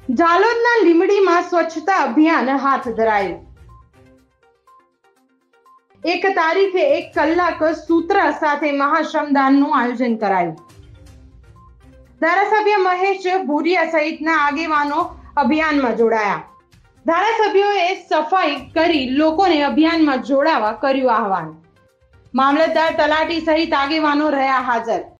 જાલોદના લીંબડીમાં સ્વચ્છતા અભિયાન હાથ ધરાયું। 1 તારીખે 1 કલાક સૂત્ર સાથે મહાશ્રમદાનનું આયોજન કરાયું। ધારાસભ્ય મહેશ ભુરિયા સહિતના આગેવાનો અભિયાનમાં જોડાયા। ધારાસભ્યોએ સફાઈ કરી લોકોને અભિયાનમાં જોડાવા કર્યું આહવાન। મામલતદાર, તલાટી સહિત આગેવાનો રહ્યા હાજર।